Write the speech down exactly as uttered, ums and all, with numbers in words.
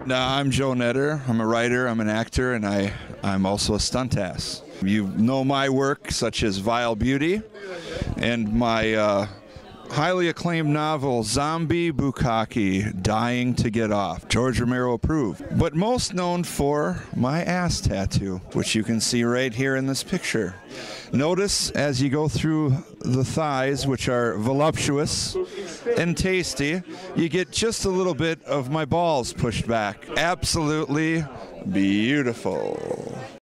No, I'm Joe Netter. I'm a writer, I'm an actor, and I, I'm also a stunt ass. You know my work, such as Vile Beauty, and my uh, highly acclaimed novel, Zombie Bukkake, Dying to Get Off. George Romero approved. But most known for my ass tattoo, which you can see right here in this picture. Notice as you go through the thighs, which are voluptuous and tasty, you get just a little bit of my balls pushed back. Absolutely beautiful.